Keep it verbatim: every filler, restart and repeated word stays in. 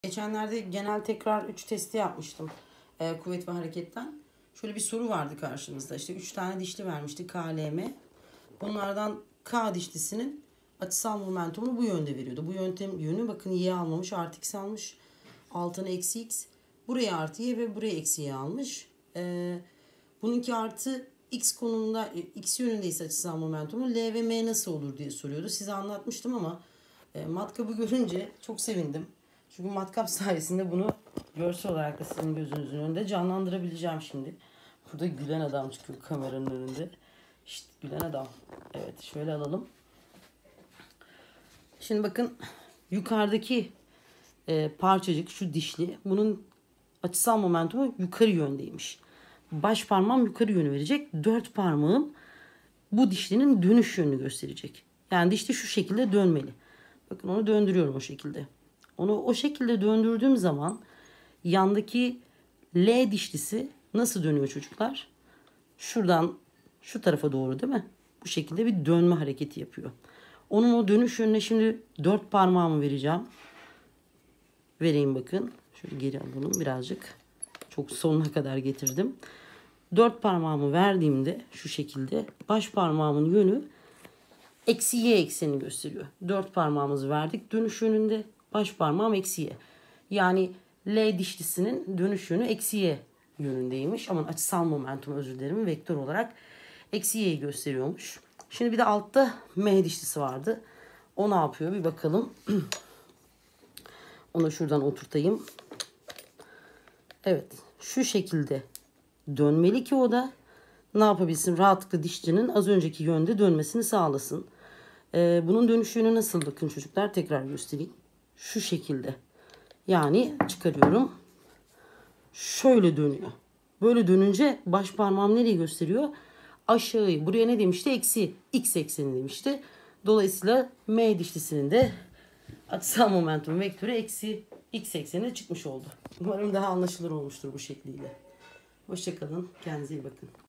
Geçenlerde genel tekrar üç testi yapmıştım. Ee, kuvvet ve hareketten. Şöyle bir soru vardı karşımızda. İşte üç tane dişli vermişti K L M. Bunlardan K dişlisinin açısal momentumunu bu yönde veriyordu. Bu yöntem yönü bakın Y almamış, artı X almış. Altına eksi X. Buraya artı Y ve buraya eksi Y almış. Ee, bununki artı X konumunda, X yönündeyse açısal momentumu L ve M nasıl olur diye soruyordu. Size anlatmıştım ama e, matkabı görünce çok sevindim. Çünkü matkap sayesinde bunu görsel olarak da sizin gözünüzün önünde canlandırabileceğim şimdi. Burada gülen adam çıkıyor kameranın önünde. İşte gülen adam. Evet, şöyle alalım. Şimdi bakın yukarıdaki e, parçacık şu dişli. Bunun açısal momentumu yukarı yöndeymiş. Baş parmağım yukarı yönü verecek. Dört parmağım bu dişlinin dönüş yönünü gösterecek. Yani dişli şu şekilde dönmeli. Bakın onu döndürüyorum o şekilde. Onu o şekilde döndürdüğüm zaman yandaki L dişlisi nasıl dönüyor çocuklar? Şuradan şu tarafa doğru değil mi? Bu şekilde bir dönme hareketi yapıyor. Onun o dönüş yönüne şimdi dört parmağımı vereceğim. Vereyim bakın. Şöyle geri alalım birazcık. Çok sonuna kadar getirdim. Dört parmağımı verdiğimde şu şekilde baş parmağımın yönü eksi Y ekseni gösteriyor. Dört parmağımızı verdik dönüş yönünde. Baş parmağım eksi Y. Yani L dişlisinin dönüş yönü eksi Y yönündeymiş. Ama açısal momentum, özür dilerim, vektör olarak eksi Y'yi gösteriyormuş. Şimdi bir de altta M dişlisi vardı. O ne yapıyor bir bakalım. Onu şuradan oturtayım. Evet, şu şekilde dönmeli ki o da ne yapabilsin? Rahatlıkla dişçinin az önceki yönde dönmesini sağlasın. Ee, bunun dönüş yönü nasıl? Bakın çocuklar, tekrar göstereyim. Şu şekilde. Yani çıkarıyorum. Şöyle dönüyor. Böyle dönünce baş parmağım nereye gösteriyor? Aşağıyı. Buraya ne demişti? Eksi X ekseni demişti. Dolayısıyla M dişlisinin de açısal momentum vektörü eksi X eksenine çıkmış oldu. Umarım daha anlaşılır olmuştur bu şekliyle. Hoşça kalın. Kendinize iyi bakın.